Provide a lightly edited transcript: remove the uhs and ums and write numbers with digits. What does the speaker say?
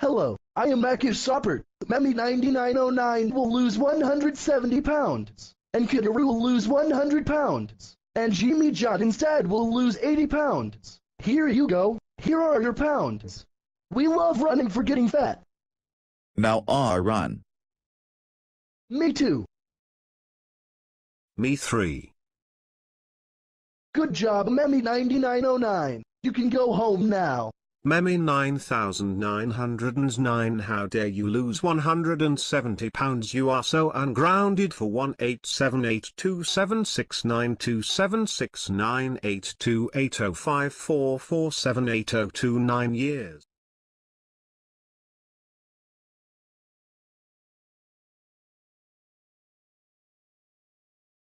Hello, I am Akish Soppert. Memy9909 will lose 170 pounds. And Kidaru will lose 100 pounds. And Jimi Jaden instead will lose 80 pounds. Here you go. Here are your pounds. We love running for getting fat. Now I run. Me too. Me 3. Good job, Memy9909. You can go home now. Memy9909, how dare you lose 170 pounds? You are so ungrounded. For 18782769276982805447802 9 years.